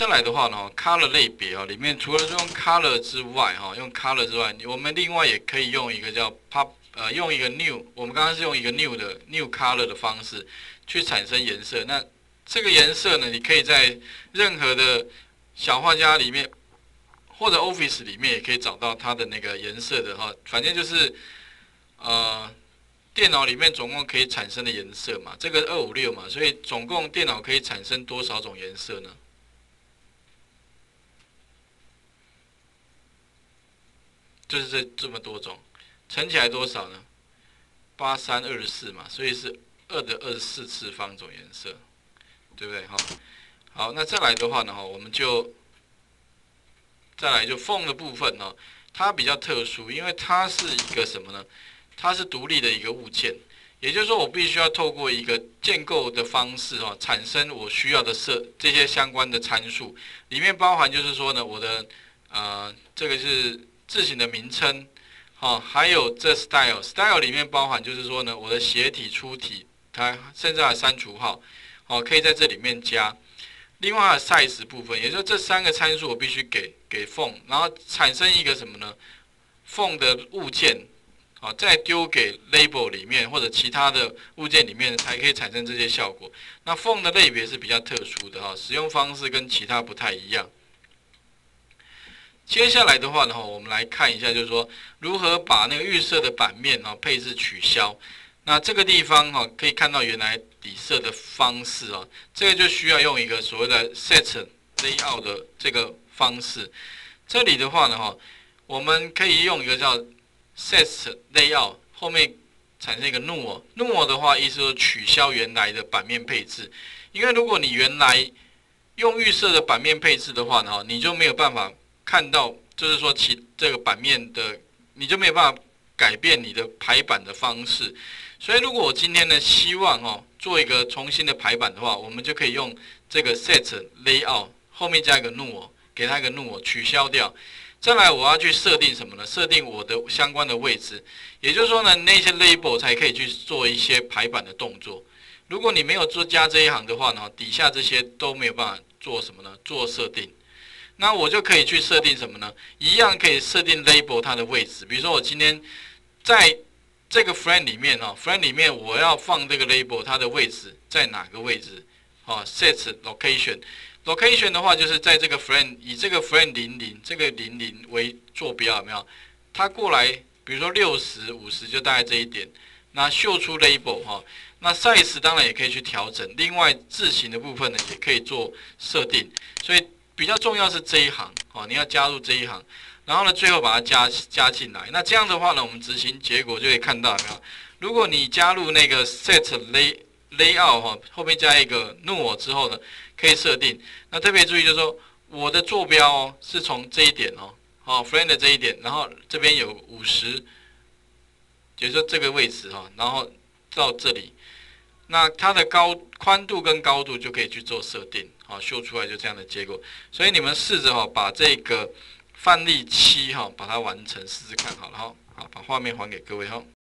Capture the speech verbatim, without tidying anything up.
再来的话呢 ，color 类别啊，里面除了用 color 之外哈，用 color 之外，我们另外也可以用一个叫 pop 呃，用一个 new， 我们刚刚是用一个 new 的 new color 的方式去产生颜色。那这个颜色呢，你可以在任何的小画家里面或者 Office 里面也可以找到它的那个颜色的哈，反正就是呃。电脑里面总共可以产生的颜色嘛，这个二五六嘛，所以总共电脑可以产生多少种颜色呢？就是这这么多种，乘起来多少呢？八三二十四嘛，所以是二的二十四次方种颜色，对不对？哈，好，那再来的话呢，哈，我们就再来就缝的部分呢，它比较特殊，因为它是一个什么呢？它是独立的一个物件，也就是说，我必须要透过一个建构的方式哦，产生我需要的色这些相关的参数，里面包含就是说呢，我的呃这个是字型的名称，哦，还有这 style style 里面包含就是说呢，我的斜体、粗体，它甚至还有删除号，哦，可以在这里面加。另外还有 size 部分，也就是这三个参数我必须给给缝，然后产生一个什么呢？缝的物件。好，再丢给 label 里面或者其他的物件里面，才可以产生这些效果。那缝的类别是比较特殊的哈，使用方式跟其他不太一样。接下来的话呢，我们来看一下，就是说如何把那个预设的版面啊配置取消。那这个地方哈，可以看到原来底色的方式啊，这个就需要用一个所谓的 set layout 的这个方式。这里的话呢，哈，我们可以用一个叫set layout 后面产生一个 null null 的话，意思说取消原来的版面配置。因为如果你原来用预设的版面配置的话呢，你就没有办法看到，就是说其这个版面的，你就没有办法改变你的排版的方式。所以如果我今天呢希望哦做一个重新的排版的话，我们就可以用这个 set layout 后面加一个 null， 给它一个 null 取消掉。再来，我要去设定什么呢？设定我的相关的位置，也就是说呢，那些 label 才可以去做一些排版的动作。如果你没有做加这一行的话呢，底下这些都没有办法做什么呢？做设定。那我就可以去设定什么呢？一样可以设定 label 它的位置。比如说我今天在这个 frame 里面哦 ，frame 里面我要放这个 label 它的位置在哪个位置？哦 ，set location。location 的话，就是在这个 frame 以这个 frame 零零这个零零为坐标，有没有？它过来，比如说六十、五十，就大概这一点。那秀出 label 哈，那 size 当然也可以去调整。另外字形的部分呢，也可以做设定。所以比较重要是这一行哦，你要加入这一行，然后呢，最后把它加加进来。那这样的话呢，我们执行结果就可以看到，有没有？如果你加入那个 set lay layout 哈，后面加一个 null 之后呢，可以设定。那特别注意就是说，我的坐标哦是从这一点哦，好 frame 的这一点，然后这边有五十，就是说这个位置哈，然后到这里，那它的高宽度跟高度就可以去做设定，好秀出来就这样的结果。所以你们试着哈把这个范例七哈把它完成试试看好了哈，好把画面还给各位哈。